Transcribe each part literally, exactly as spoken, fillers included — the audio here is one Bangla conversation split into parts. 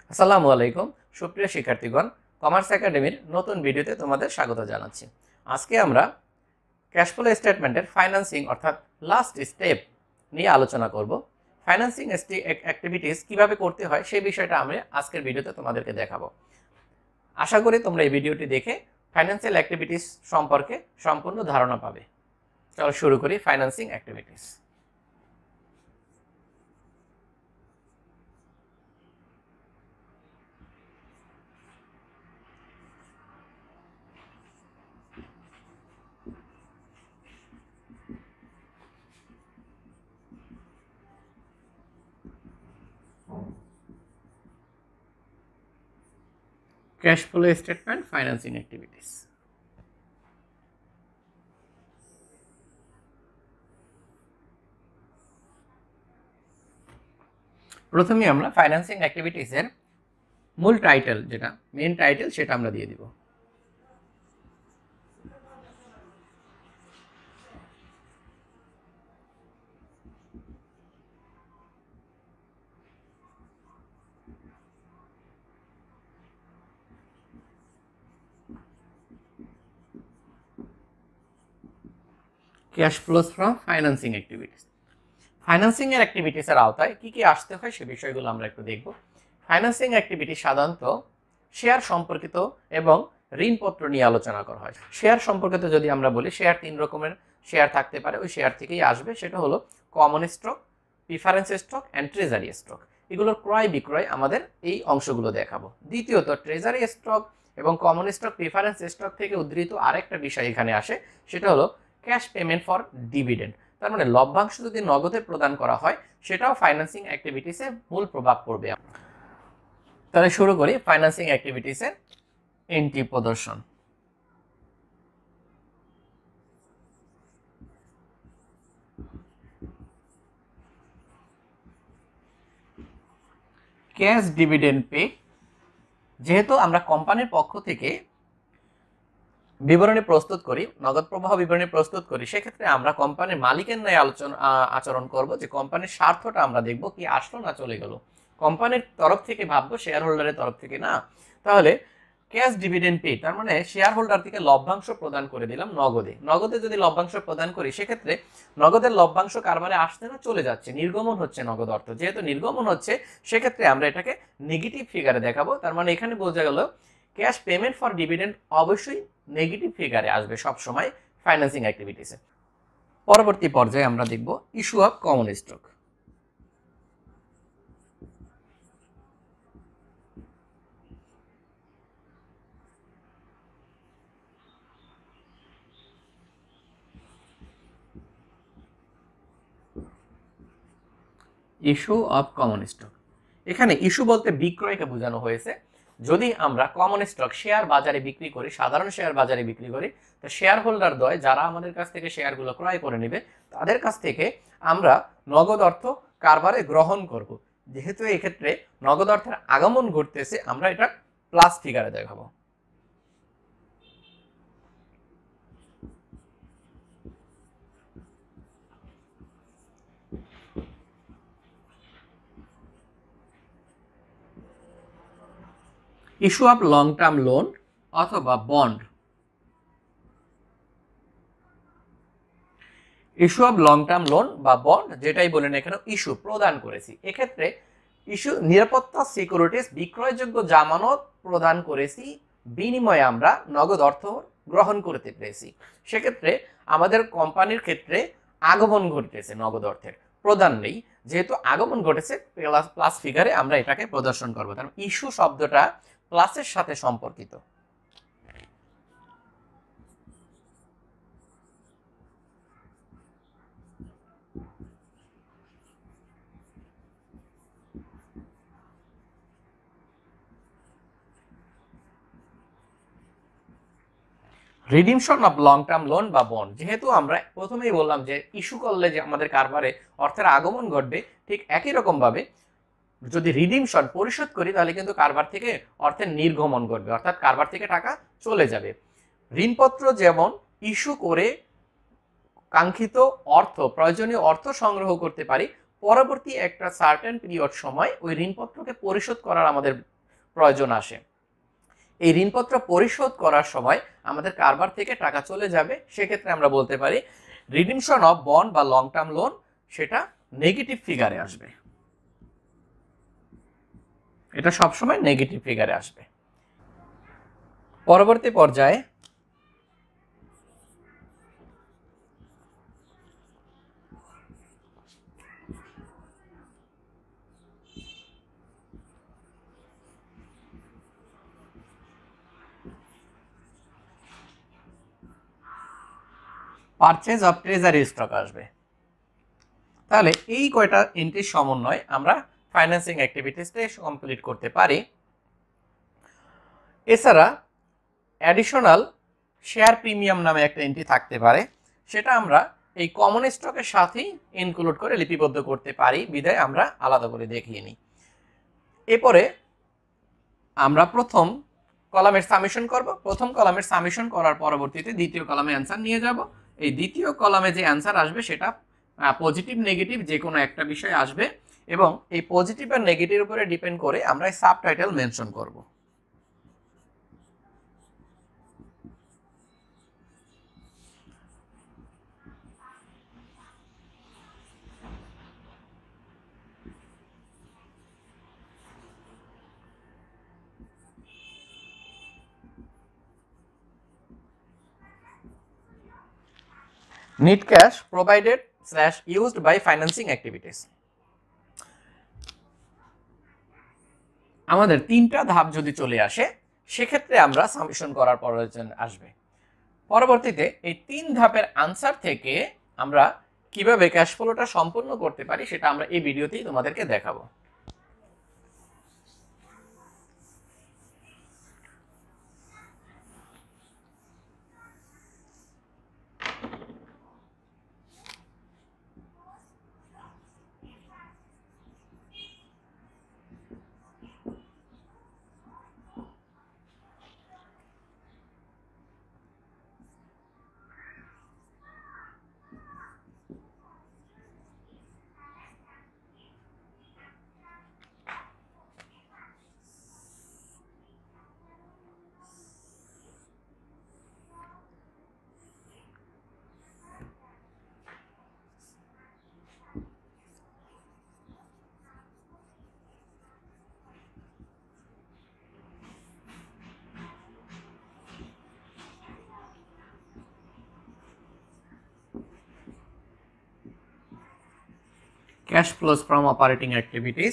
আসসালামু আলাইকুম সুপ্রিয় শিক্ষার্থীগণ, কমার্স একাডেমির নতুন ভিডিওতে তোমাদের স্বাগত জানাচ্ছি। আজকে আমরা ক্যাশ ফ্লো স্টেটমেন্টের ফাইন্যান্সিং অর্থাৎ লাস্ট স্টেপ নিয়ে আলোচনা করব। ফাইন্যান্সিং অ্যাক্টিভিটিস কিভাবে করতে হয় সেই বিষয়টা আমি আজকের ভিডিওতে তোমাদেরকে দেখাবো। আশা করি তোমরা এই ভিডিওটি দেখে ফাইন্যান্সিয়াল অ্যাক্টিভিটিস সম্পর্কে সম্পূর্ণ ধারণা পাবে। চলো শুরু করি financing activities. Cash flow statement financing activities. প্রথমে আমরা ফাইন্যান্সিং অ্যাক্টিভিটিসের মূল টাইটেল, যেটা মেন টাইটেল, সেটা আমরা দিয়ে দিব। Cash flows from financing activities. Financing এর অ্যাক্টিভিটিসের আওতায় কি কি আসতে হয় সে বিষয়গুলো আমরা একটু দেখব। ফাইন্যান্সিং অ্যাক্টিভিটি সাধারণত শেয়ার সম্পর্কিত এবং ঋণপত্র নিয়ে আলোচনা করা হয়। শেয়ার সম্পর্কিত যদি আমরা বলি, শেয়ার তিন রকমের শেয়ার থাকতে পারে, ওই শেয়ার থেকেই আসবে। সেটা হলো common stock, preference stock and treasury stock. এগুলোর ক্রয় বিক্রয় আমাদের এই অংশগুলো দেখাবো। দ্বিতীয়ত ট্রেজারি স্টক এবং কমন স্টক, প্রিফারেন্স স্টক থেকে উদ্ধৃত আরেকটা বিষয় এখানে আসে, সেটা হলো ক্যাশ পেমেন্ট ফর ডিভিডেন্ড। তার মানে লভ্যাংশ যদি নগদে প্রদান করা হয়, সেটাও ফাইন্যান্সিং অ্যাক্টিভিটিসে মূল প্রভাব পড়বে। তাহলে শুরু করি ফাইন্যান্সিং অ্যাক্টিভিটিসের এন্ট্রি প্রদর্শন। Cash dividend pay. যেহেতু আমরা কোম্পানির পক্ষ থেকে বিবরণী প্রস্তুত করি, নগদ প্রবাহ বিবরণী প্রস্তুত করি, সেক্ষেত্রে আমরা কোম্পানির মালিকের ন্যায় আলোচনা আচরণ করব। যে কোম্পানির স্বার্থটা আমরা দেখব, কি আসলো না চলে গেল, কোম্পানির তরফ থেকে ভাববো, শেয়ার হোল্ডারের তরফ থেকে না। তাহলে ক্যাশ ডিভিডেন্ড পে, তার মানে শেয়ার হোল্ডার থেকে লভ্যাংশ প্রদান করে দিলাম নগদে। নগদে যদি লভ্যাংশ প্রদান করি, সেক্ষেত্রে নগদের লভ্যাংশ কারবারে আসছে না চলে যাচ্ছে, নির্গমন হচ্ছে নগদ অর্থ। যেহেতু নির্গমন হচ্ছে, সেক্ষেত্রে আমরা এটাকে নেগেটিভ ফিগারে দেখাবো। তার মানে এখানে বোঝা গেল ক্যাশ পেমেন্ট ফর ডিভিডেন্ড অবশ্যই নেগেটিভ ফিগারে আসবে সব সময় ফাইন্যান্সিং অ্যাক্টিভিটিসে। পরবর্তী পর্যায়ে আমরা দেখব issue of common stock. Issue of common stock, এখানে ইস্যু বলতে বিক্রয়কে বোঝানো হয়েছে। যদি আমরা কমন স্টক শেয়ার বাজারে বিক্রি করি, সাধারণ শেয়ার বাজারে বিক্রি করি, তো শেয়ার হোল্ডার দ্বয় যারা আমাদের কাছ থেকে শেয়ারগুলো ক্রয় করে নেবে, তাদের কাছ থেকে আমরা নগদ অর্থ কারবারে গ্রহণ করব। যেহেতু এই ক্ষেত্রে নগদ অর্থের আগমন ঘটতেছে, আমরা এটা প্লাস ফিগারে দেখাবো। Issue of long term loan অথবা bond. Issue of long term loan বা বন্ড, যেটাই বলেন এখানে ইস্যু প্রদান করেছি। এক্ষেত্রে ইস্যু নিরাপত্তা সিকিউরিটিজ, বিক্রয়যোগ্য জামানত প্রদান করেছি, বিনিময়ে আমরা নগদ অর্থ গ্রহণ করতে পেরেছি। সেক্ষেত্রে আমাদের কোম্পানির ক্ষেত্রে আগমন ঘটেছে, নগদ অর্থের প্রদান নেই। যেহেতু আগমন ঘটেছে, প্লাস প্লাস ফিগারে আমরা এটাকে প্রদর্শন করবো। কারণ ইস্যু শব্দটা প্লাসের সাথে সম্পর্কিত। Redemption of long term loan বা বন্ড, যেহেতু আমরা প্রথমেই বললাম যে ইস্যু করলে যে আমাদের কারবারে অর্থের আগমন ঘটবে, ঠিক একই রকম ভাবে যদি রিডিমশন পরিশোধ করি, তাহলে কিন্তু কারবার থেকে অর্থের নির্গমন ঘটবে, অর্থাৎ কারবার থেকে টাকা চলে যাবে। ঋণপত্র যেমন ইস্যু করে কাঙ্ক্ষিত অর্থ, প্রয়োজনীয় অর্থ সংগ্রহ করতে পারি, পরবর্তী একটা সার্টেন পিরিয়ড সময় ওই ঋণপত্রকে পরিশোধ করার আমাদের প্রয়োজন আসে। এই ঋণপত্র পরিশোধ করার সময় আমাদের কারবার থেকে টাকা চলে যাবে, সেক্ষেত্রে আমরা বলতে পারি রিডিমশন অফ বন্ড বা লং টার্ম লোন সেটা নেগেটিভ ফিগারে আসবে, এটা সবসময় নেগেটিভ ফিগারে আসবে। পরবর্তী পর্যায়ে পারচেজ অফ ট্রেজারি স্টক আসবে। তাহলে এই কয়টা এন্ট্রির সমন্বয় আমরা ফাইন্যান্সিং অ্যাক্টিভিটিসটা কমপ্লিট করতে পারি। এছাড়া অ্যাডিশনাল শেয়ার প্রিমিয়াম নামে একটা এন্ট্রি থাকতে পারে, সেটা আমরা এই কমন স্টকের সাথেই ইনক্লুড করে লিপিবদ্ধ করতে পারি, বিধায় আমরা আলাদা করে দেখিয়ে নিই। এরপরে আমরা প্রথম কলামের সামেশন করব। প্রথম কলামের সামেশন করার পরবর্তীতে দ্বিতীয় কলামে অ্যান্সার নিয়ে যাব। এই দ্বিতীয় কলামে যে অ্যান্সার আসবে সেটা পজিটিভ নেগেটিভ যে কোনো একটা বিষয় আসবে, এবং এই পজিটিভ আর নেগেটিভের উপরে ডিপেন্ড করে আমরা এই সাবটাইটেল মেনশন করব। Net cash provided slash used by financing activities. আমাদের তিনটা ধাপ যদি চলে আসে সেক্ষেত্রে আমরা সামেশন করার প্রয়োজন আসবে। পরবর্তীতে এই তিন ধাপের আনসার থেকে আমরা কিভাবে ক্যাশ ফ্লোটা সম্পূর্ণ করতে পারি সেটা আমরা এই ভিডিওতেই তোমাদেরকে দেখাবো। Cash flows from operating activities.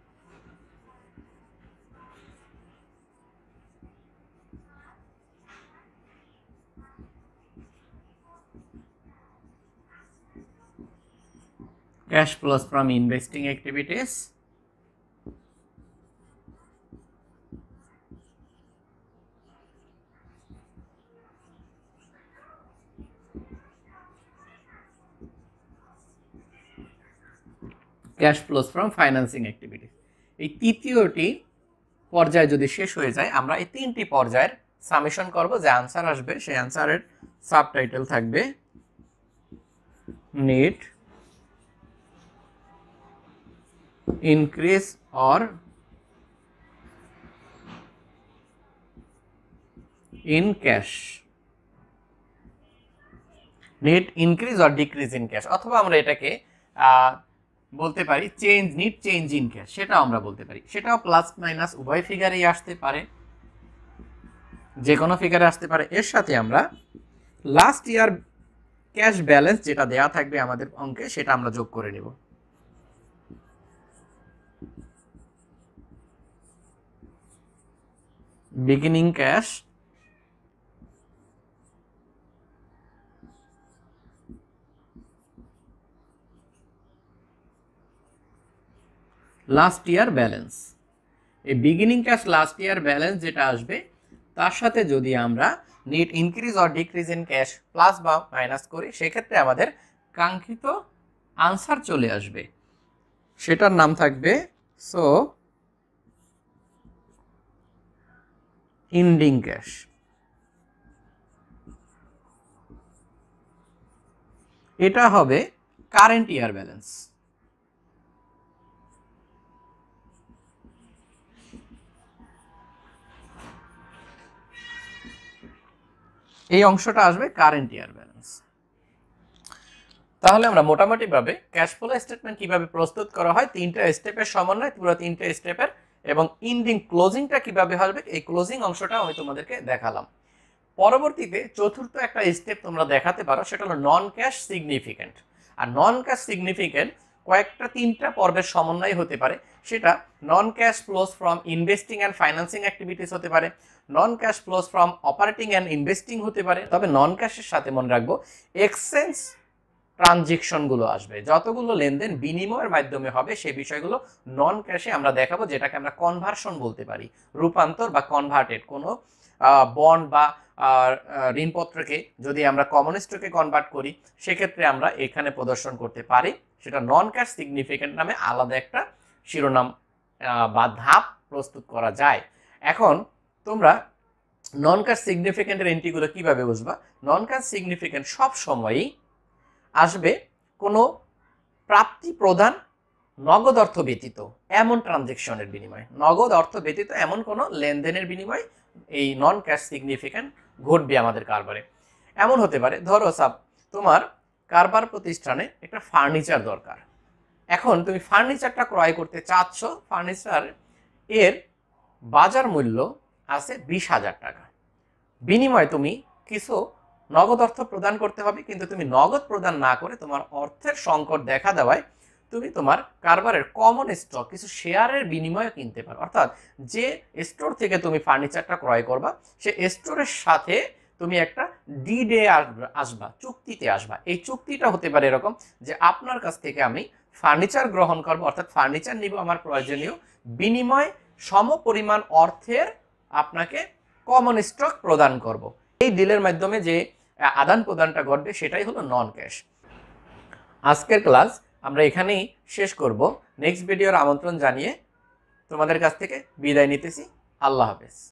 Cash flows from investing activities. Cash flows from financing activities. এই তৃতীয়টি পর্যায় যদি শেষ হয়ে যায় আমরা এই তিনটি পর্যায়ের সামেশন করব, যে আনসার আসবে সেই আনসারের সাবটাইটেল থাকবে net increase or in cash, net increase or decrease in cash, অথবা আমরা এটাকে বলতে পারি change net change in cash, সেটাও আমরা বলতে পারি। সেটাও প্লাস মাইনাস উভয় ফিগারেই আসতে পারে, যে কোনো ফিগারে আসতে পারে। এর সাথে আমরা লাস্ট ইয়ার ক্যাশ ব্যালেন্স যেটা দেয়া থাকবে আমাদের অঙ্কে সেটা আমরা যোগ করে নেব। Beginning cash last year balance, এই beginning cash last year balance যেটা আসবে তার সাথে যদি আমরা net increase or decrease in cash plus বা মাইনাস করি সেক্ষেত্রে আমাদের কাঙ্ক্ষিত আনসার চলে আসবে, সেটার নাম থাকবে সো এন্ডিং ক্যাশ। এটা হবে কারেন্ট ইয়ার ব্যালেন্স। এই অংশটা আসবে কারেন্ট ইয়ার ব্যালেন্স। তাহলে আমরা মোটামুটিভাবে ক্যাশ ফ্লো স্টেটমেন্ট কিভাবে প্রস্তুত করা হয়, তিনটা স্টেপের সমন্বয়, পুরো তিনটা স্টেপের, এবং ইন্ডিং ক্লোজিংটা কিভাবে হবে এই ক্লোজিং অংশটা আমি তোমাদেরকে দেখালাম। পরবর্তীতে চতুর্থ একটা স্টেপ তোমরা দেখাতে পারো, সেটা হলো নন ক্যাশ সিগনিফিক্যান্ট। আর নন ক্যাশ সিগনিফিক্যান্ট কয়েকটা তিনটা পর্বের সমন্বয় হতে পারে। সেটা non cash flows from investing and financing activities হতে পারে, non cash flows from operating and investing হতে পারে। তবে নন ক্যাশের সাথে মনে রাখবো এক্সচেঞ্জ ট্রানজেকশনগুলো আসবে, যতগুলো লেনদেন বিনিময়ের মাধ্যমে হবে সেই বিষয়গুলো নন ক্যাশে আমরা দেখাবো, যেটাকে আমরা কনভার্সন বলতে পারি, রূপান্তর বা কনভার্টেড। কোনো বন্ড বা ঋণপত্রকে যদি আমরা কমন স্টকে কনভার্ট করি সেক্ষেত্রে আমরা এখানে প্রদর্শন করতে পারি, সেটা নন ক্যাশ সিগনিফিক্যান্ট নামে আলাদা একটা শিরোনাম বা ধাপ প্রস্তুত করা যায়। এখন তোমরা নন ক্যাশ সিগনিফিক্যান্টের এন্ট্রিগুলো কিভাবে বুঝবা? নন ক্যাশ সিগনিফিক্যান্ট সব সময়ই আসবে কোনো প্রাপ্তি প্রদান নগদ অর্থ ব্যতীত এমন ট্রানজেকশনের বিনিময়, নগদ অর্থ ব্যতীত এমন কোনো লেনদেনের বিনিময় এই নন ক্যাশ সিগনিফিক্যান্ট ঘটবে আমাদের কারবারে। এমন হতে পারে, ধরো সাব তোমার কারবার প্রতিষ্ঠানে একটা ফার্নিচার দরকার, এখন তুমি ফার্নিচারটা ক্রয় করতে চাচ্ছ, ফার্নিচার এর বাজার মূল্য আছে বিশ হাজার টাকা, বিনিময়ে তুমি কিছু নগদ অর্থ প্রদান করতে হবে, কিন্তু তুমি নগদ প্রদান না করে তোমার অর্থের সংকট দেখা দেওয়ায় তুমি তোমার কারবারের কমন স্টক কিছু শেয়ারের বিনিময়ে কিনতে পারো। অর্থাৎ যে স্টোর থেকে তুমি ফার্নিচারটা ক্রয় করবা সে স্টোরের সাথে তুমি একটা ডিডে আসবা, চুক্তিতে আসবা। এই চুক্তিটা হতে পারে এরকম যে আপনার কাছ থেকে আমি ফার্নিচার গ্রহণ করবো, অর্থাৎ ফার্নিচার নিব আমার প্রয়োজনীয়, বিনিময় সম পরিমাণ অর্থের আপনাকে কমন স্টক প্রদান করব। এই ডিলের মাধ্যমে যে আদান প্রদানটা ঘটবে সেটাই হলো নন ক্যাশ। আজকের ক্লাস আমরা এখানেই শেষ করব। নেক্সট ভিডিওর আমন্ত্রণ জানিয়ে তোমাদের কাছ থেকে বিদায় নিতেছি। আল্লাহ হাফেজ।